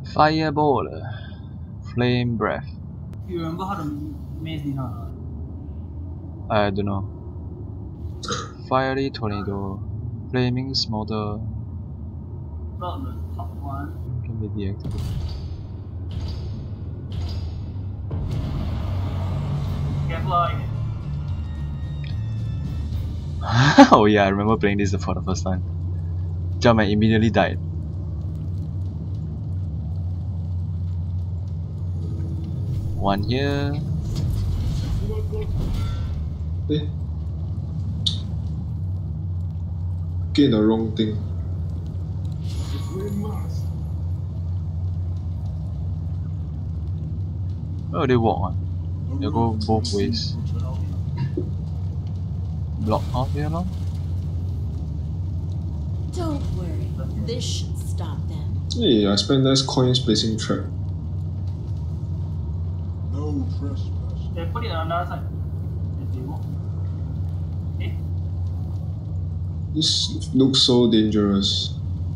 Fireball, Flame Breath. You remember how the maze did not? I don't know. Fiery Tornado, Flaming Smolder Not the top one. can be deactivated. Careful, Oh yeah, I remember playing this for the first time. Jump and immediately died. One here. Eh? Get the wrong thing. Where do they walk on? They go both ways. Block off here now? Don't worry, this should stop them. Hey, I spent less coins placing trap. No trespass. They put it on another side. If they walk. Eh? This looks so dangerous.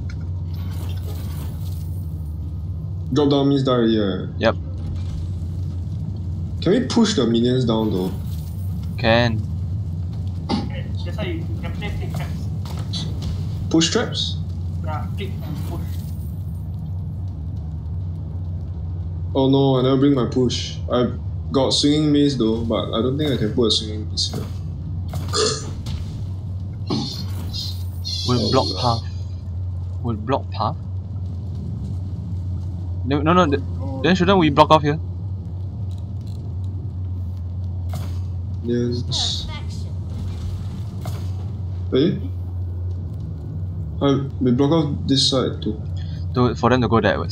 Drop down means die already, eh? Yep, Can we push the minions down though? can. Okay, that's how you can play flick traps. Push traps? Yeah, flick and push. Oh no, I never bring my push. I've got swinging mace though, but I don't think I can put a swinging mace here. Will block path. Will block path? No, then shouldn't we block off here? Yes. Perfection. Eh? We block off this side too. For them to go that way.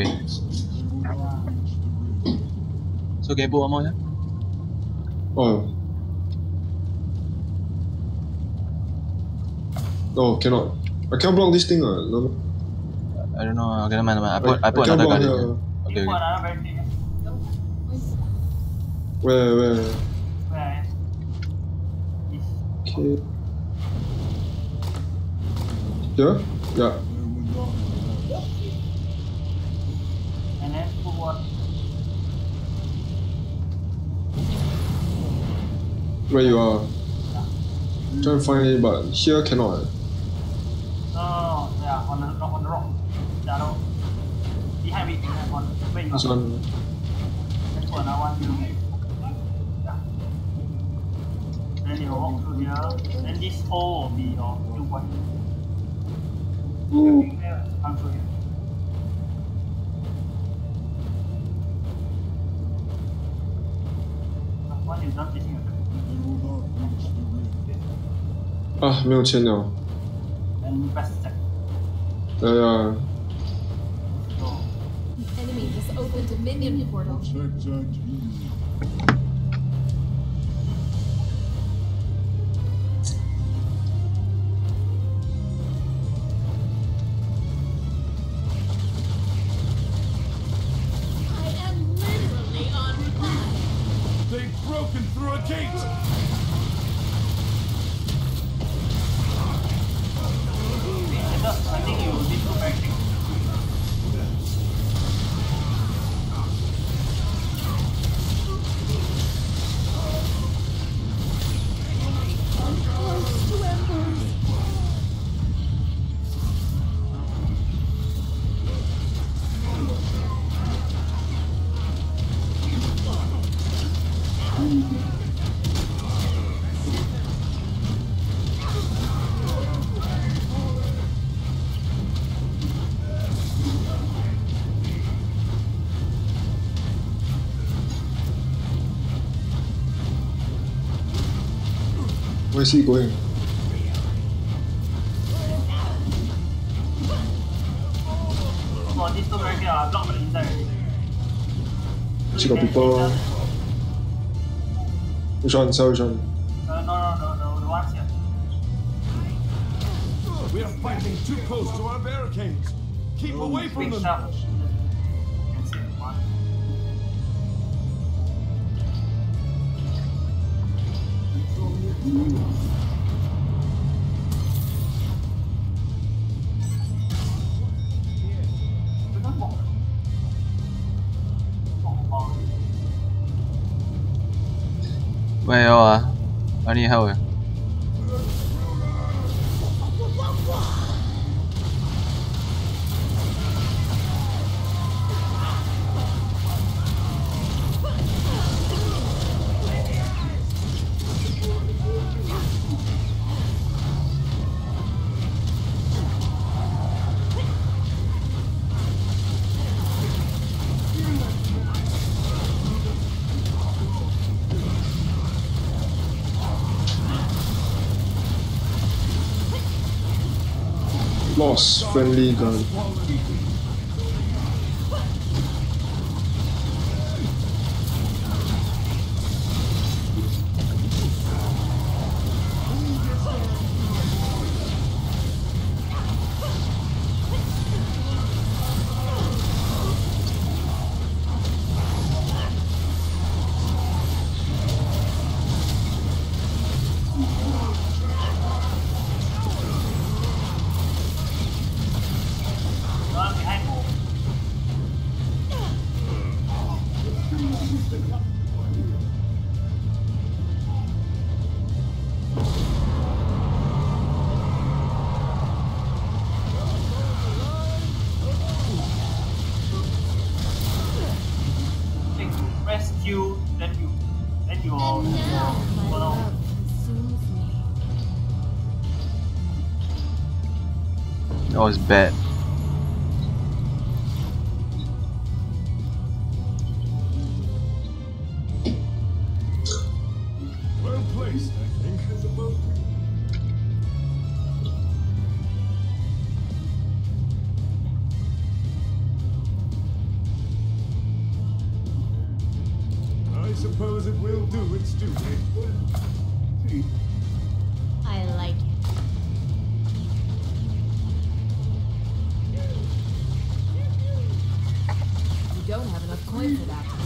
So can you put one more here? Oh. Oh, cannot. I can't block this thing. No. I don't know. Okay, never mind. I put can't another block guard here. here. You Okay, put okay. another barricade. Where? Where? This. Okay. Here? Yeah. And then put what? Where you are? Trying to find it, but here cannot. No, yeah, on the rock. Yeah, no. Behind me, on where you This are. one. Let's put another one here. Yeah. Then you walk through here. Then this hole will be your kill point. Come through here. Once you're done placing your Ah, 没有钱了。 then press Z. Yeah. So, Enemy has opened a minion portal. Protect and heal. I am literally on fire. They've broken through a gate. I think you need to barricade. Close to embers. Where's he going? Oh, these two barricade are blocked from the inside already. She got people. Which one? Sell which one? No, the ones here. We are fighting too close to our barricades. Keep away from Big them. stuff. You can see one. Where you are? I need help. Lost friendly gun. Run behind me. Take rescue, then you And now my follow. love consumes me. That was bad. Well placed, I think. I suppose it will do its duty. I like it. You don't have enough coin for that.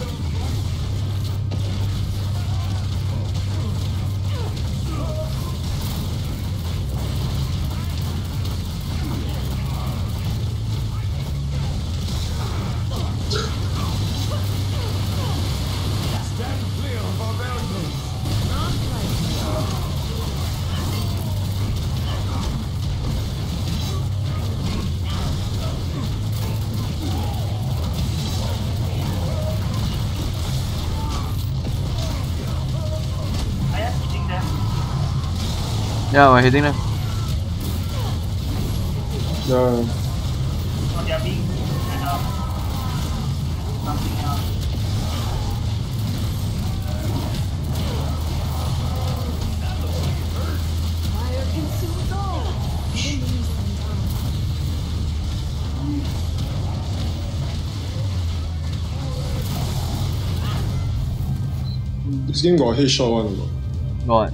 Stand clear of our barricades. Not like I am hitting them. Yeah, we're hitting them. Yeah. So they are being and something else. fire consumes all. Enemies sometimes. This game got headshot one or not? What?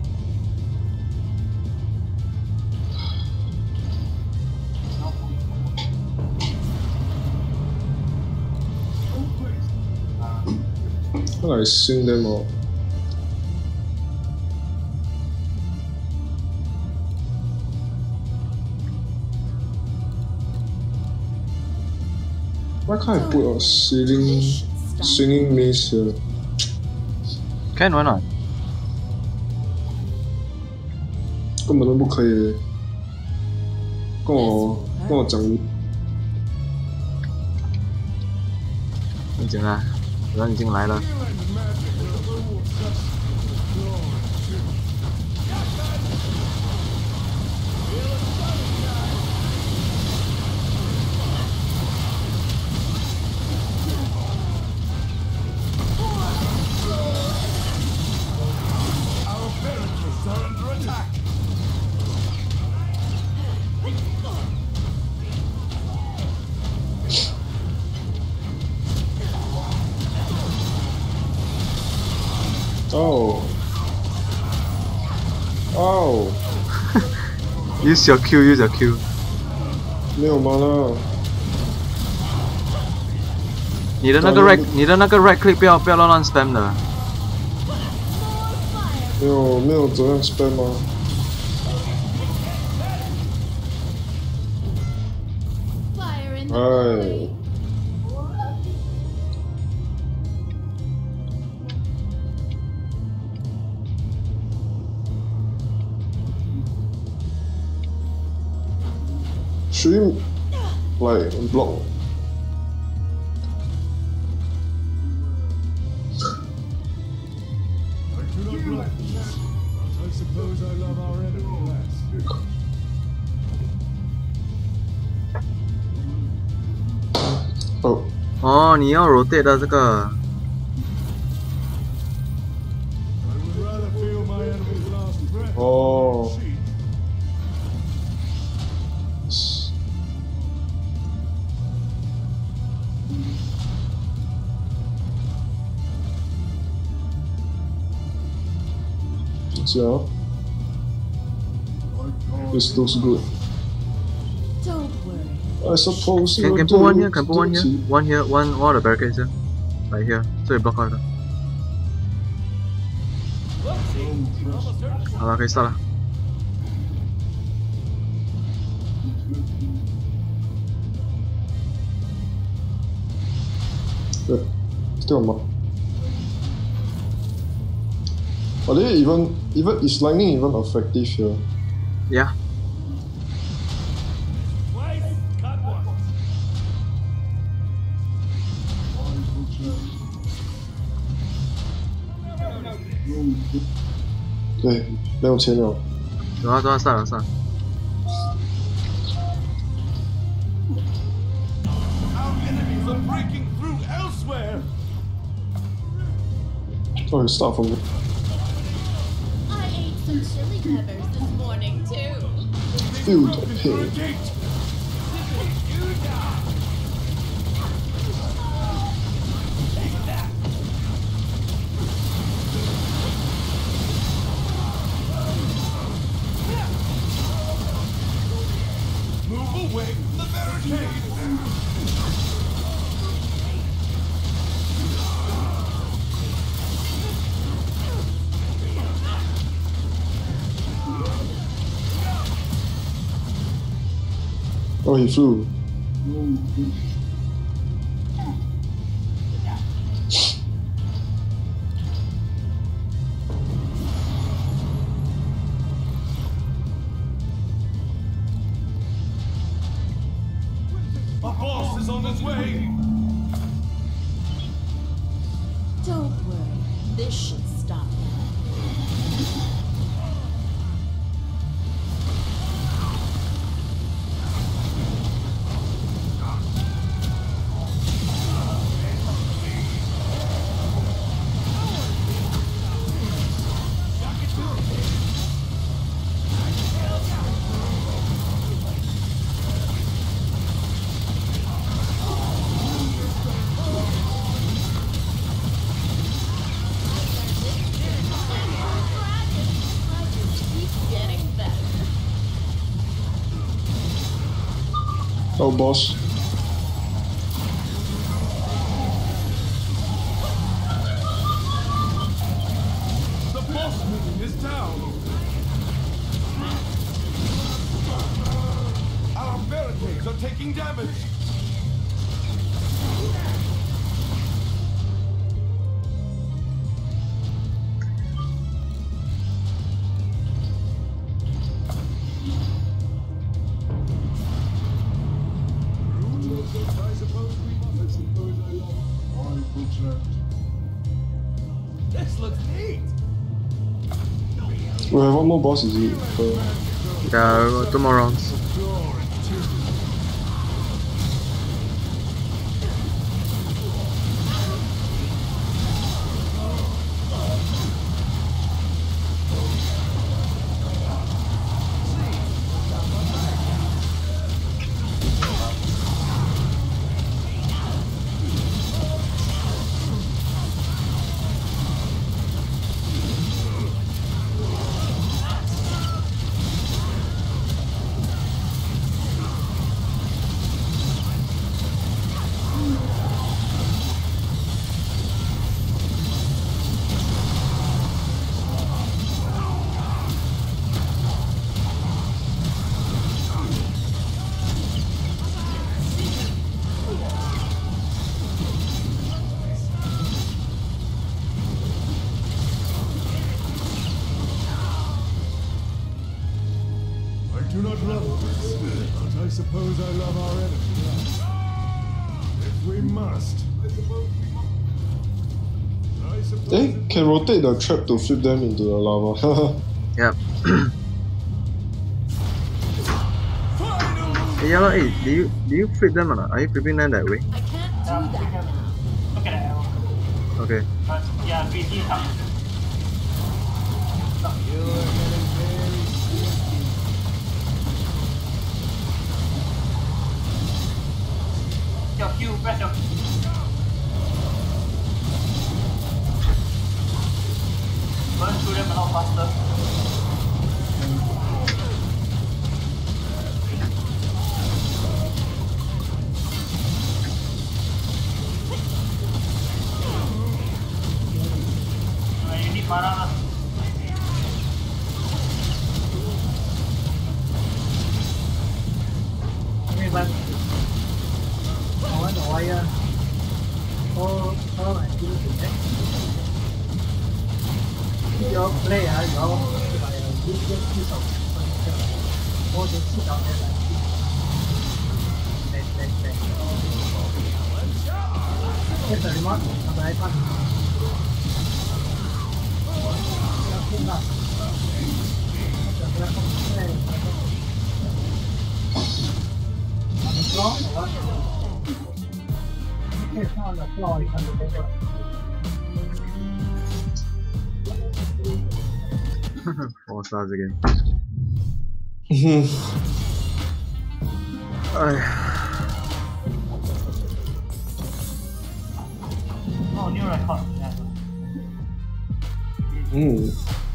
I like swing them out. Why can't I put a swinging mace here? Can, why not? 根本都不可以。跟我讲， 不行啊，人已经来了。 Our barricades are under attack. Oh. Oh. Use your Q, use your Q. 没有 mana。 你的那个 right click 不要乱 spam 的。 没有这样 spam 吗？ Fire in the 哎 belly. Should we like block? I do not like this, but I suppose I love our enemy less. Oh, 哦，你要 rotate 的这个。 I would rather feel my enemy's last breath Oh. than cheat. Yeah, this looks good. Don't worry. I suppose Can you're put one here. Can doing put one here. dirty. One here. One of the barricades here. Right here. So you block out 的。好了，可以 start 了。 Yeah, still on mark. Are they even is lightning even effective here? Yeah. Twice, cut once. Okay, 没有钱了。 走啊走啊，算了算了。 Our enemies are breaking through elsewhere. Oh, start from I ate some chili peppers this morning too. feel the For a pain. gate. Move away from the barricade. Oh, he flew. Our boss is on his way. Don't worry. This should stop now. I just keep getting better. Oh, boss. The boss minion is down. Our barricades are taking damage. I suppose we must. This looks neat. We have one more boss, is it? Yeah, 2 more rounds. suppose I love our enemies. If we must. I suppose. Eh, can rotate the trap to flip them into the lava. Yep. Yeah, lah, hey, do you flip them or not? Are you flipping them that way? I can't do Yeah, that now. look at that arrow. Okay. But yeah, greedy comes. You're getting very sneaky. Your Q, press your Q. Burn through them a lot faster. You need mana lah. Okay, but I want the wire. All I do is if you play, you all like a useless piece of furniture. All they sit down there like this. Bang. Here's the remote of the iPad. Okay, now. On the floor or what? Okay, it's not on the floor, it's on the table. 4 stars again. Hmm. Oh, new record. Yeah. Hmm.